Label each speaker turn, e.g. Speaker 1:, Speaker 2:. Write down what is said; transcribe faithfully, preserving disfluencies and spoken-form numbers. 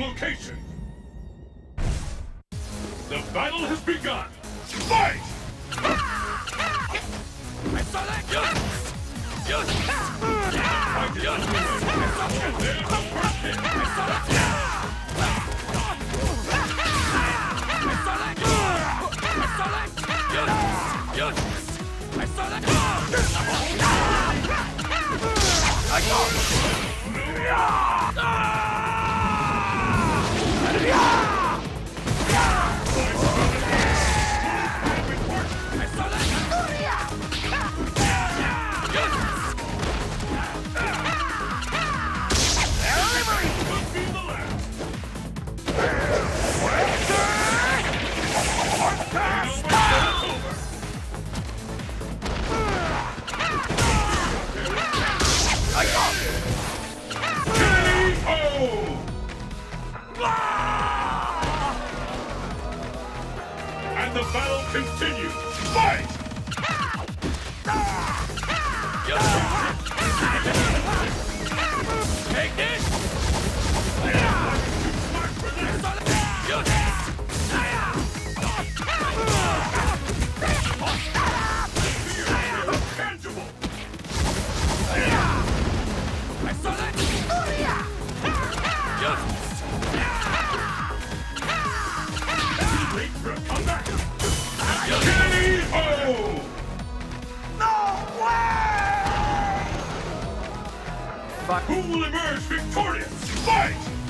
Speaker 1: location. The battle has begun. Fight!
Speaker 2: I saw that! Good! Good!
Speaker 1: Fight is underway. And there's the first hit.
Speaker 2: I saw that! I saw that! I saw that! Good! Good! I saw that! I got it!
Speaker 1: And the battle continues. Fight!
Speaker 2: Take this!
Speaker 1: Tangible!
Speaker 2: I saw that!
Speaker 1: Wait for a comeback! K-O!
Speaker 2: No way!
Speaker 1: Who will emerge victorious? Fight!